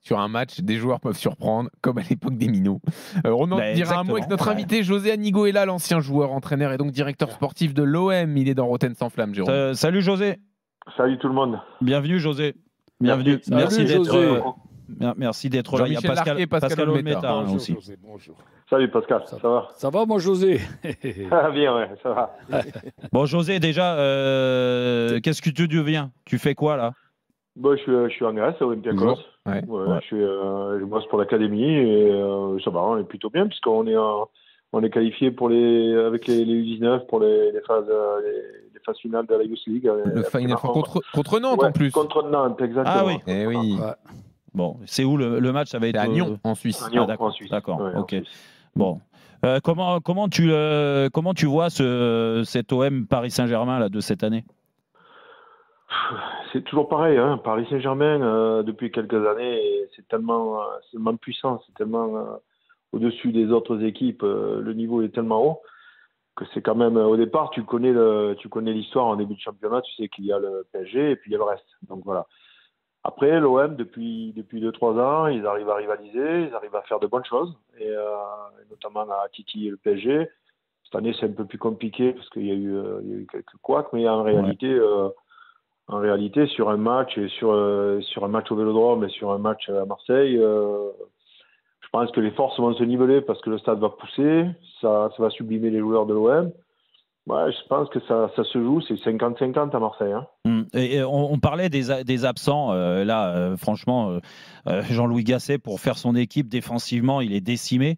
sur un match, des joueurs peuvent surprendre, comme à l'époque des Minots. On en dira un mot avec notre invité José Anigoela, l'ancien joueur, entraîneur et donc directeur sportif de l'OM. Il est dans Rotten sans flamme, Jérôme. Salut José. Salut tout le monde. Bienvenue José. Bienvenue. Merci d'être Merci d'être là. Il y a Pascal Olmeta aussi. José, bonjour. Salut Pascal, ça va? Ça va, mon José? Bien, ouais, ça va. Bon, José, déjà, qu'est-ce que tu deviens? Tu fais quoi là? Bon, je suis en Grèce, à Olympiakos. Ouais. Je bosse pour l'académie et ça va, on est plutôt bien puisqu'on est qualifié avec les U19 pour les phases finales de la Youth League. Le Final contre Nantes en plus. Contre Nantes, exactement. Ah oui. Eh oui. Ouais. Bon, c'est où le match? Ça va être à Nyon, en Suisse. À Nyon, d'accord. en Suisse. D'accord, Ouais, ok. Bon. Comment tu vois cet OM Paris Saint-Germain là, de cette année? C'est toujours pareil, hein. Paris Saint-Germain, depuis quelques années, c'est tellement puissant, c'est tellement au-dessus des autres équipes, le niveau est tellement haut que c'est quand même, au départ, tu connais l'histoire en début de championnat, tu sais qu'il y a le PSG et puis il y a le reste. Donc voilà. Après, l'OM, depuis 2-3 ans, ils arrivent à rivaliser, ils arrivent à faire de bonnes choses, et notamment à titiller le PSG. Cette année, c'est un peu plus compliqué parce qu'il y a eu quelques couacs, mais en réalité, sur un match et sur un match au Vélodrome et sur un match à Marseille, je pense que les forces vont se niveler parce que le stade va pousser, ça va sublimer les joueurs de l'OM. Ouais, je pense que ça se joue, c'est 50-50 à Marseille. Hein. Et on parlait des absents. Franchement, Jean-Louis Gasset, pour faire son équipe défensivement, il est décimé.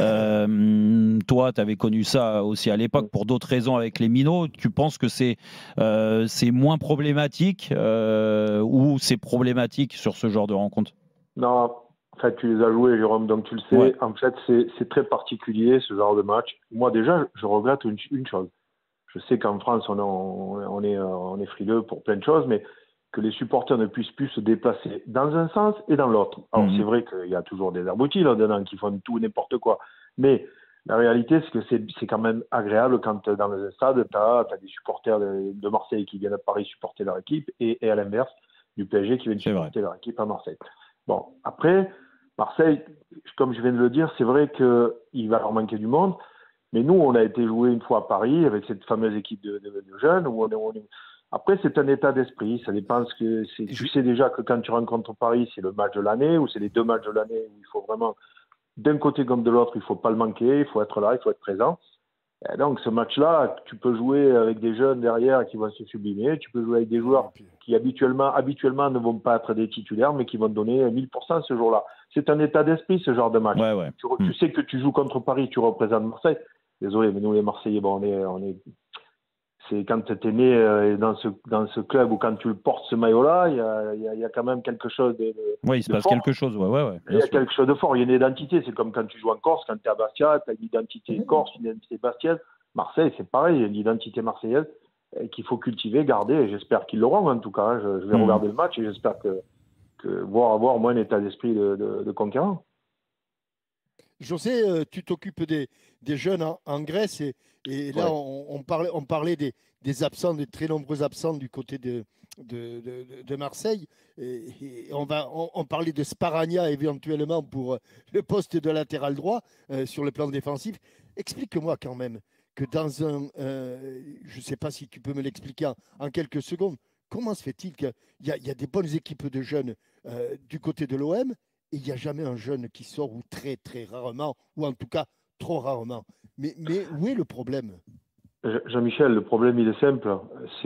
Toi, tu avais connu ça aussi à l'époque pour d'autres raisons avec les Minots. Tu penses que c'est moins problématique ou c'est problématique sur ce genre de rencontre? Non, en fait, tu les as joués, Jérôme, donc tu le sais. Ouais. En fait, c'est très particulier, ce genre de match. Moi, déjà, je regrette une chose. Je sais qu'en France, on est frileux pour plein de choses, mais que les supporters ne puissent plus se déplacer dans un sens et dans l'autre. Alors, c'est vrai qu'il y a toujours des abrutis là-dedans qui font tout n'importe quoi. Mais la réalité, c'est que c'est quand même agréable quand dans le stade, tu as des supporters de Marseille qui viennent à Paris supporter leur équipe et à l'inverse, du PSG qui viennent supporter leur équipe à Marseille. Bon, après, Marseille, comme je viens de le dire, c'est vrai qu'il va leur manquer du monde. Mais nous, on a été joué une fois à Paris avec cette fameuse équipe de jeunes. Après, c'est un état d'esprit. Ça dépend tu sais déjà que quand tu rencontres Paris, c'est le match de l'année ou c'est les deux matchs de l'année où il faut vraiment, d'un côté comme de l'autre, il ne faut pas le manquer, il faut être là, il faut être présent. Et donc, ce match-là, tu peux jouer avec des jeunes derrière qui vont se sublimer. Tu peux jouer avec des joueurs qui habituellement ne vont pas être des titulaires, mais qui vont donner 1000% ce jour-là. C'est un état d'esprit, ce genre de match. Ouais. Tu sais que tu joues contre Paris, tu représentes Marseille. Désolé, mais nous les Marseillais, c'est quand tu es né dans ce club ou quand tu portes ce maillot-là, il y a quand même quelque chose de oui, il se passe fort. quelque chose, ouais. Il y a quelque chose de fort, il y a une identité. C'est comme quand tu joues en Corse, quand tu es à Bastia, tu as une identité corse, une identité bastiaise. Marseille, c'est pareil, il y a une identité marseillaise qu'il faut cultiver, garder, et j'espère qu'ils l'auront en tout cas. Je vais regarder le match et j'espère que avoir au moins un état d'esprit de conquérant. José, tu t'occupes des jeunes en Grèce et là, on parlait des absents, des très nombreux absents du côté de Marseille. Et on parlait de Sparagna éventuellement pour le poste de latéral droit sur le plan défensif. Explique-moi quand même que dans je ne sais pas si tu peux me l'expliquer en quelques secondes, comment se fait-il qu'il y a des bonnes équipes de jeunes du côté de l'OM et il n'y a jamais un jeune qui sort, ou très très rarement, ou en tout cas trop rarement. Mais où est le problème? Jean-Michel, le problème il est simple.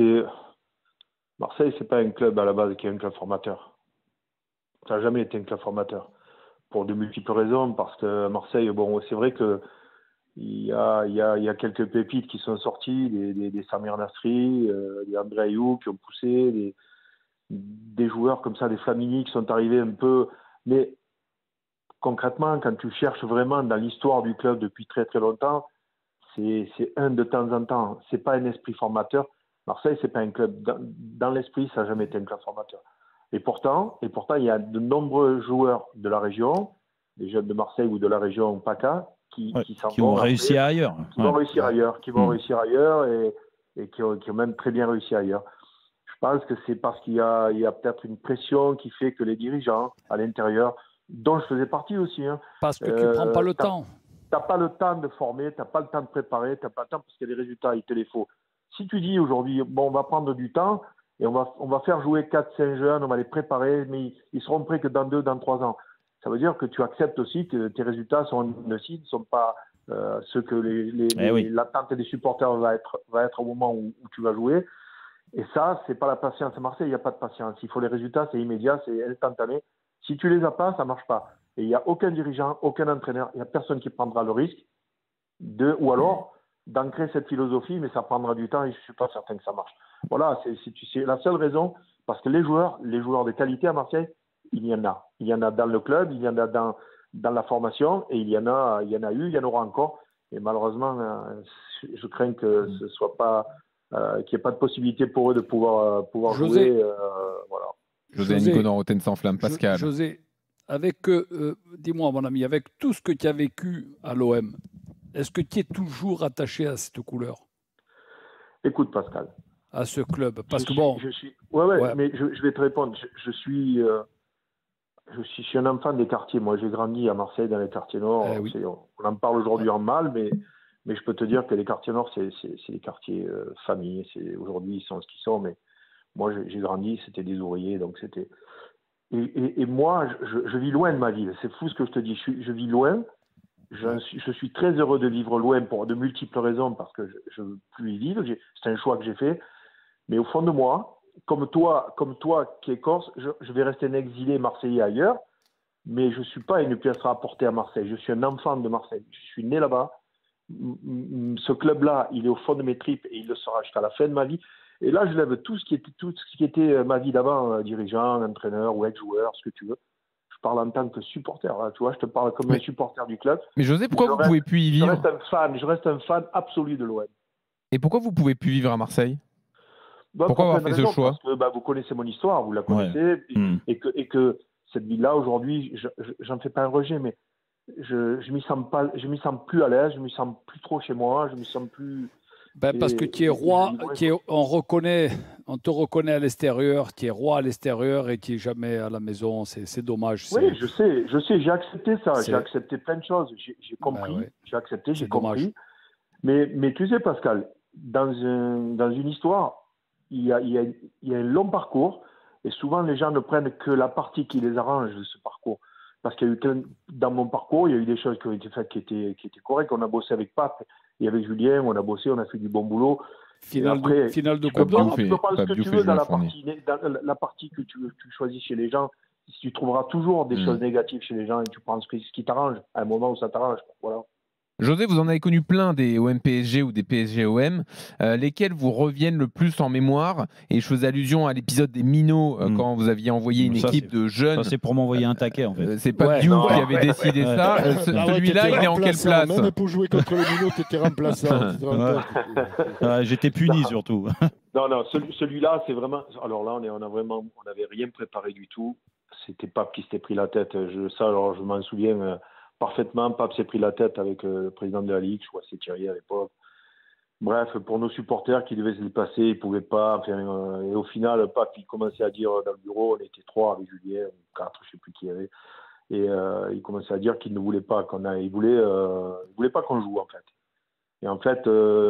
Marseille, c'est pas un club à la base qui est un club formateur. Ça n'a jamais été un club formateur. Pour de multiples raisons, parce que Marseille, c'est vrai que il y a quelques pépites qui sont sorties, des Samir Nasri, des André Ayew qui ont poussé, des joueurs comme ça, des Flamini qui sont arrivés un peu. Mais concrètement, quand tu cherches vraiment dans l'histoire du club depuis très très longtemps, c'est un de temps en temps. C'est pas un esprit formateur. Marseille, c'est pas un club. Dans l'esprit, ça n'a jamais été un club formateur. Et pourtant, il y a de nombreux joueurs de la région, des jeunes de Marseille ou de la région PACA, qui ont réussi ailleurs. Qui vont réussir ailleurs et qui ont même très bien réussi ailleurs. Je pense que c'est parce qu'il y a peut-être une pression qui fait que les dirigeants à l'intérieur dont je faisais partie aussi. Hein. Parce que tu ne prends pas le temps. Tu n'as pas le temps de former, tu n'as pas le temps de préparer, tu n'as pas le temps parce que les résultats, il te les faut. Si tu dis aujourd'hui, bon, on va prendre du temps et on va faire jouer 4-5 jeunes, on va les préparer, mais ils seront prêts que dans 2, dans 3 ans. Ça veut dire que tu acceptes aussi que tes résultats ne sont pas ceux que l'attente des supporters va être au moment où tu vas jouer. Et ça, c'est pas la patience. À Marseille, il n'y a pas de patience. Il faut les résultats, c'est immédiat, c'est instantané. Si tu les as pas, ça marche pas. Et il n'y a aucun dirigeant, aucun entraîneur, il n'y a personne qui prendra le risque ou alors d'ancrer cette philosophie, mais ça prendra du temps et je ne suis pas certain que ça marche. Voilà, c'est la seule raison, parce que les joueurs de qualité à Marseille, il y en a. Il y en a dans le club, il y en a dans la formation, et il y en a eu, il y en aura encore. Et malheureusement, je crains que ce soit pas, qu'il n'y ait pas de possibilité pour eux de pouvoir José, jouer. Voilà. José Nico dans Rotten sans flamme, Pascal. José, dis-moi mon ami, avec tout ce que tu as vécu à l'OM, est-ce que tu es toujours attaché à cette couleur? Écoute Pascal. À ce club, parce que ouais, mais je vais te répondre. Je suis un enfant des quartiers. Moi, j'ai grandi à Marseille dans les quartiers nord. Oui. On en parle aujourd'hui en mal, mais je peux te dire que les quartiers nord, c'est les quartiers famille. Aujourd'hui, ils sont ce qu'ils sont, mais moi, j'ai grandi, c'était des ouvriers, donc c'était. Et moi, je vis loin de ma ville. C'est fou ce que je te dis. Je vis loin. Je suis très heureux de vivre loin pour de multiples raisons, parce que je ne veux plus y vivre. C'est un choix que j'ai fait. Mais au fond de moi, comme toi qui es corse, je vais rester un exilé marseillais ailleurs, mais je ne suis pas une pièce rapportée à Marseille. Je suis un enfant de Marseille. Je suis né là-bas. Ce club-là, il est au fond de mes tripes et il le sera jusqu'à la fin de ma vie. Et là, je lève tout ce qui était ma vie d'avant, dirigeant, entraîneur ou ex-joueur, ce que tu veux. Je parle en tant que supporter. Là, tu vois, je te parle comme un supporter du club. Mais José, pourquoi vous ne pouvez plus y vivre? Je reste un fan absolu de l'OM. Et pourquoi vous ne pouvez plus vivre à Marseille? Pourquoi avoir fait ce choix? Parce que vous connaissez mon histoire, vous la connaissez, et que cette ville-là, aujourd'hui, j'en fais pas un rejet, mais je m'y sens plus à l'aise, je m'y sens plus trop chez moi, je m'y sens plus. Parce que tu es roi, on te reconnaît à l'extérieur, tu es roi à l'extérieur et tu n'es jamais à la maison, c'est dommage. Oui, je sais, j'ai accepté ça, j'ai accepté plein de choses, j'ai compris, j'ai accepté, j'ai compris. Mais tu sais, Pascal, dans une histoire, il y a un long parcours et souvent les gens ne prennent que la partie qui les arrange de ce parcours. Parce qu'il y a eu dans mon parcours, il y a eu des choses qui ont été faites qui étaient correctes. On a bossé avec Pape et avec Julien, on a fait du bon boulot. Finale de Coupe d'Europe. Tu peux prendre ce que tu veux dans la partie que tu choisis chez les gens. Tu trouveras toujours des choses négatives chez les gens et tu prends ce qui t'arrange à un moment où ça t'arrange. Voilà. José, vous en avez connu plein des OM-PSG ou des PSG-OM, lesquels vous reviennent le plus en mémoire? Et je faisais allusion à l'épisode des Minots quand vous aviez envoyé une équipe de jeunes. Ça, c'est pour m'envoyer un taquet, en fait. C'est pas Diouf qui avait décidé ça. Celui-là, il est en quelle place? Même pour jouer contre les Minots, tu étais remplaçant. J'étais puni, surtout. Non, celui-là, c'est vraiment. Alors là, on n'avait rien préparé du tout. C'était Pape qui s'était pris la tête. Alors je m'en souviens parfaitement. Pape s'est pris la tête avec le président de la Ligue, je crois que c'est Thierry à l'époque. Bref, pour nos supporters qui devaient se déplacer, ils ne pouvaient pas. Et au final, Pape, il commençait à dire dans le bureau, on était 3 avec Julien, 4, je ne sais plus qui il y avait. Et il commençait à dire qu'il ne voulait pas il voulait pas qu'on joue, en fait. Et en fait,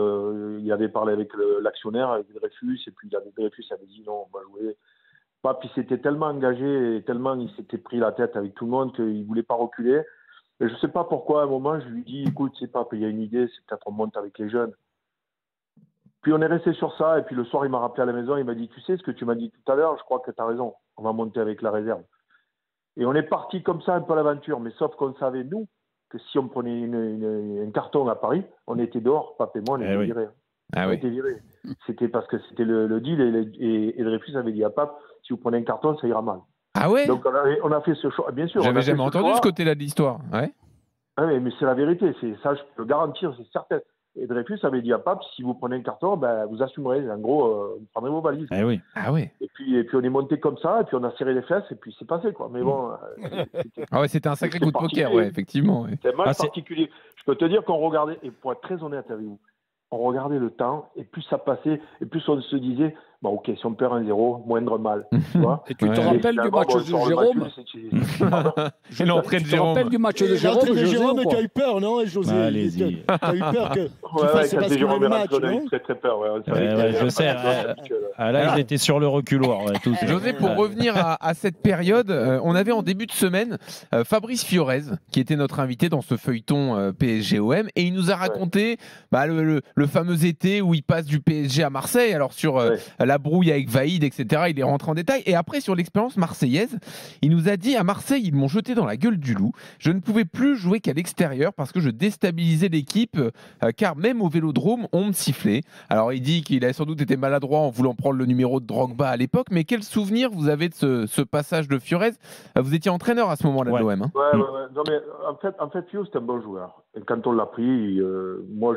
il avait parlé avec l'actionnaire, avec Dreyfus, et puis Dreyfus avait dit non, on va jouer. Pape, il s'était tellement engagé et tellement il s'était pris la tête avec tout le monde qu'il ne voulait pas reculer. Et je ne sais pas pourquoi, à un moment, je lui dis, écoute, c'est Pape, il y a une idée, c'est peut-être on monte avec les jeunes. Puis on est resté sur ça, et puis le soir, il m'a rappelé à la maison, il m'a dit, tu sais ce que tu m'as dit tout à l'heure, je crois que tu as raison, on va monter avec la réserve. Et on est parti comme ça un peu à l'aventure, mais sauf qu'on savait, nous, que si on prenait un carton à Paris, on était dehors, Pape et moi, on était virés. On était virés. C'était parce que c'était le deal, et Dreyfus avait dit à Pape, si vous prenez un carton, ça ira mal. Ah ouais? Donc on a fait ce choix, bien sûr. J'avais jamais entendu ce côté-là de l'histoire. Ouais. Ah oui, mais c'est la vérité, ça je peux le garantir, c'est certain. Et Dreyfus avait dit à Pape, si vous prenez un carton, vous assumerez, en gros, vous prendrez vos valises. Ah oui. Et puis on est monté comme ça, et puis on a serré les fesses, et puis c'est passé, quoi. Mais bon. C'était un sacré coup de poker, ouais, effectivement. Ouais. C'est un match particulier. Je peux te dire qu'on regardait, et pour être très honnête avec vous, on regardait le temps, et plus ça passait, et plus on se disait, Bon, ok, si on perd 1-0, moindre mal. Tu vois et tu te rappelles du match de Jérôme? Et l'entrée de Tu te Jérôme. rappelles du match de Jérôme, Jérôme, tu as eu peur, non, José? Allez-y. Tu as eu peur que tu fasses quand basculer Jérôme le est match, rentré, on a non? eu très très peur. Je sais. Là, ils étaient sur le reculoir. José, pour revenir à cette période, on avait en début de semaine Fabrice Fiorez, qui était notre invité dans ce feuilleton PSG-OM, et il nous a raconté le fameux été où il passe du PSG à Marseille. Alors sur la brouille avec Vaïd, etc., il est rentré en détail. Et après, sur l'expérience marseillaise, il nous a dit: à Marseille, ils m'ont jeté dans la gueule du loup. Je ne pouvais plus jouer qu'à l'extérieur parce que je déstabilisais l'équipe, car même au Vélodrome, on me sifflait. Alors il dit qu'il a sans doute été maladroit en voulant prendre le numéro de Drogba à l'époque, mais quel souvenir vous avez de ce passage de Fiorez? Vous étiez entraîneur à ce moment-là de l'OM. Hein. Ouais. Non, mais en fait, Fio, c'est un bon joueur. Et quand on l'a pris, moi,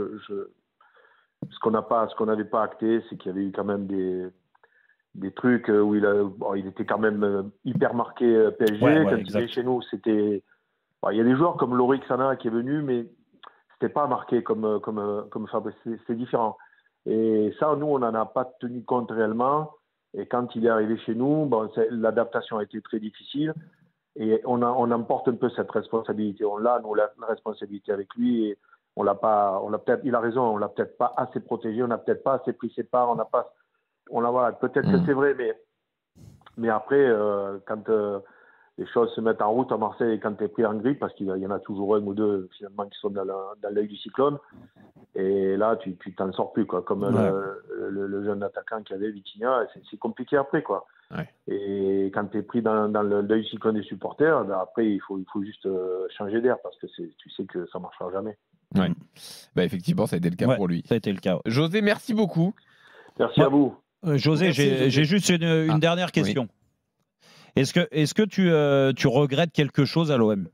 ce qu'on n'avait pas acté, c'est qu'il y avait eu quand même des trucs où il était quand même hyper marqué PSG. Quand il est chez nous, c'était... il y a des joueurs comme Lorik Sana qui est venu, mais c'était pas marqué comme Fabrice. C'est différent. Et ça, nous, on n'en a pas tenu compte réellement. Et quand il est arrivé chez nous, l'adaptation a été très difficile. Et on emporte un peu cette responsabilité. On a, nous, la responsabilité avec lui. Et il a raison, on l'a peut-être pas assez protégé, on n'a peut-être pas assez pris ses parts, peut-être que c'est vrai, mais après, quand les choses se mettent en route à Marseille, quand tu es pris en grippe, parce qu'il y en a toujours un ou deux finalement qui sont dans l'œil du cyclone, et là tu t'en sors plus, quoi. Comme le jeune attaquant qui avait Vitinha, c'est compliqué après, quoi. Ouais. Et quand tu es pris dans l'œil du cyclone des supporters, après il faut juste changer d'air, parce que tu sais que ça marchera jamais. Ouais. Effectivement, ça a été le cas pour lui. Ça a été le cas. José, merci beaucoup. Merci à vous. José, j'ai juste une dernière question. Oui. Est-ce que tu regrettes quelque chose à l'OM,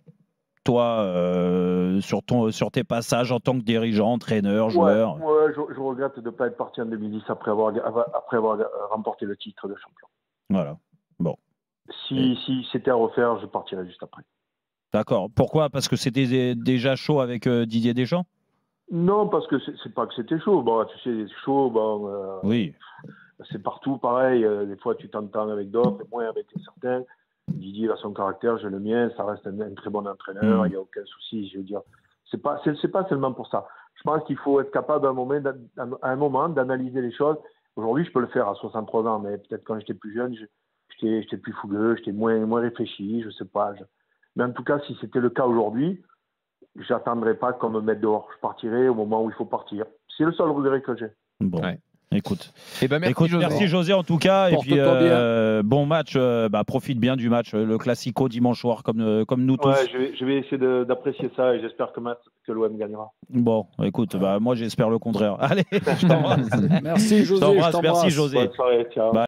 toi, sur tes passages en tant que dirigeant, entraîneur, joueur? Je regrette de ne pas être parti en 2010 après avoir remporté le titre de champion. Voilà. Bon. Si c'était à refaire, je partirais juste après. D'accord. Pourquoi? Parce que c'était déjà chaud avec Didier Deschamps? Non, parce que c'est pas que c'était chaud. Bon, tu sais, chaud, oui. C'est partout pareil. Des fois, tu t'entends avec d'autres, moins avec certains. Didier a son caractère, j'ai le mien. Ça reste un très bon entraîneur. Il n'y a aucun souci. Je veux dire, c'est pas seulement pour ça. Je pense qu'il faut être capable à un moment d'analyser les choses. Aujourd'hui, je peux le faire à 63 ans, mais peut-être quand j'étais plus jeune, j'étais plus fougueux, j'étais moins réfléchi, je sais pas. Mais en tout cas, si c'était le cas aujourd'hui, j'attendrai pas qu'on me mette dehors. Je partirai au moment où il faut partir. C'est le seul regret que j'ai. Bon. Ouais. Écoute, merci José en tout cas. Et puis bon match. Profite bien du match, le Classico dimanche soir, comme nous tous. Ouais, je vais essayer d'apprécier ça et j'espère que l'OM gagnera. Bon, écoute, moi j'espère le contraire. Allez, je t'embrasse. Merci José. Merci José. Bonne soirée, ciao. Bye.